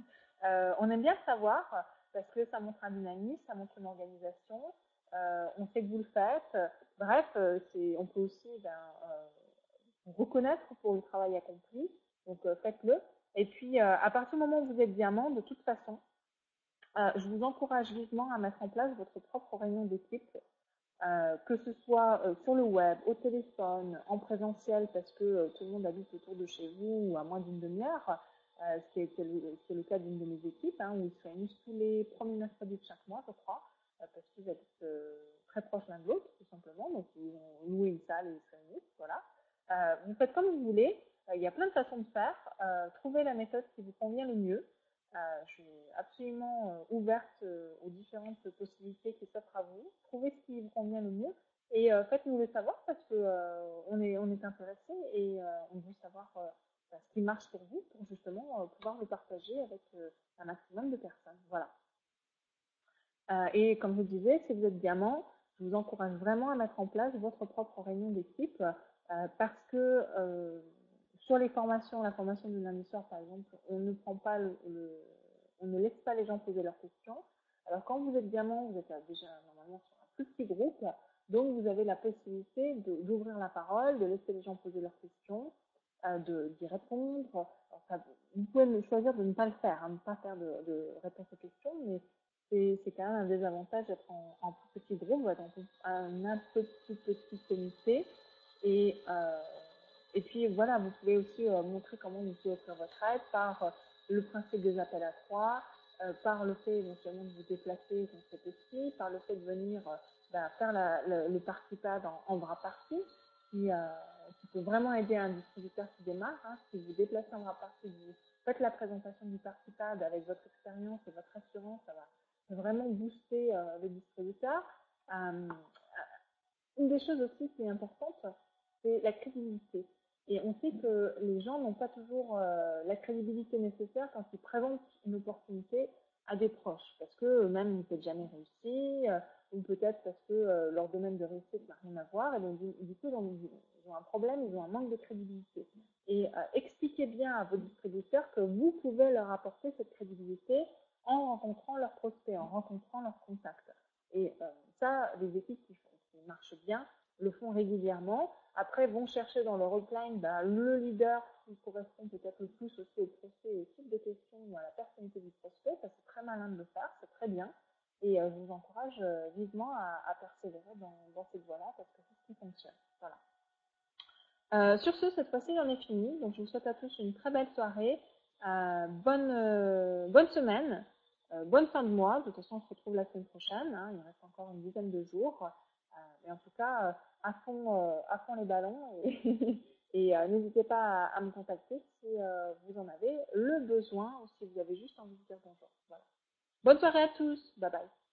euh, on aime bien savoir parce que ça montre un dynamisme, ça montre une organisation, euh, on sait que vous le faites. Bref, euh, c'est, on peut aussi ben, euh, vous reconnaître pour le travail accompli. Donc euh, faites-le. Et puis euh, à partir du moment où vous êtes diamant, de toute façon, euh, je vous encourage vivement à mettre en place votre propre réunion d'équipe, euh, que ce soit euh, sur le web, au téléphone, en présentiel, parce que euh, tout le monde habite autour de chez vous ou à moins d'une demi-heure. Euh, c'est, c'est, le, c'est le cas d'une de mes équipes, hein, où ils se réunissent tous les premiers mercredis de chaque mois, je crois, euh, parce qu'ils habitent euh, très proches l'un de l'autre, tout simplement. Donc ils ont loué une salle et ils se réunissent, voilà. Euh, vous faites comme vous voulez. Euh, il y a plein de façons de faire. Euh, trouvez la méthode qui vous convient le mieux. Euh, je suis absolument euh, ouverte euh, aux différentes possibilités qui s'offrent à vous. Trouvez ce qui vous convient le mieux et euh, faites-nous le savoir parce que euh, on est on est intéressé et euh, on veut savoir euh, bah, ce qui marche pour vous pour justement euh, pouvoir le partager avec euh, un maximum de personnes. Voilà. Euh, et comme je vous disais, si vous êtes diamant, je vous encourage vraiment à mettre en place votre propre réunion d'équipe euh, parce que euh, sur les formations, la formation du lundi soir par exemple, on ne prend pas le, le, on ne laisse pas les gens poser leurs questions. Alors quand vous êtes diamant, vous êtes déjà normalement sur un plus petit groupe, donc vous avez la possibilité de, d'ouvrir la parole, de laisser les gens poser leurs questions, euh, de, d'y répondre. Alors, ça, vous pouvez choisir de ne pas le faire, hein, de ne pas faire de, de réponse aux questions, mais c'est, c'est quand même un désavantage d'être en, en plus petit groupe, d'être en un, un petit petit comité. Et, euh, et puis voilà, vous pouvez aussi euh, montrer comment vous pouvez offrir votre aide par euh, le principe des appels à trois, euh, par le fait éventuellement de vous déplacer dans cet aussi, par le fait de venir euh, ben, faire la, le, le party pad en, en bras party, qui, euh, qui peut vraiment aider un distributeur qui démarre. Hein, si vous déplacez en bras partie, vous faites la présentation du Participad avec votre expérience et votre assurance, ça va vraiment booster euh, le distributeur. Euh, une des choses aussi qui est importante, c'est la crédibilité. Et on sait que les gens n'ont pas toujours euh, la crédibilité nécessaire quand ils présentent une opportunité à des proches, parce que même ils n'ont peut-être jamais réussi, euh, ou peut-être parce que euh, leur domaine de réussite n'a rien à voir, et donc du, du coup ils ont, ils ont un problème, ils ont un manque de crédibilité. Et euh, expliquez bien à vos distributeurs que vous pouvez leur apporter cette crédibilité en rencontrant leurs prospects, en rencontrant leurs contacts. Et euh, ça, les équipes qui, font, qui marchent bien le font régulièrement. Après, vont chercher dans leur upline bah, le leader qui correspond peut-être le plus aussi au prospect et au type de questions ou à la personnalité du prospect. Ça, c'est très malin de le faire, c'est très bien. Et euh, je vous encourage euh, vivement à, à persévérer dans, dans cette voie-là parce que c'est ce qui fonctionne. Voilà. Euh, sur ce, cette fois-ci, j'en ai fini. Donc, je vous souhaite à tous une très belle soirée. Euh, bonne, euh, bonne semaine. Euh, bonne fin de mois. De toute façon, on se retrouve la semaine prochaine. Hein. Il reste encore une dizaine de jours. Euh, mais en tout cas, euh, à, fond, euh, à fond les ballons. Et, et euh, n'hésitez pas à, à me contacter si euh, vous en avez le besoin ou si vous avez juste envie de dire bonjour. Voilà. Bonne soirée à tous. Bye bye.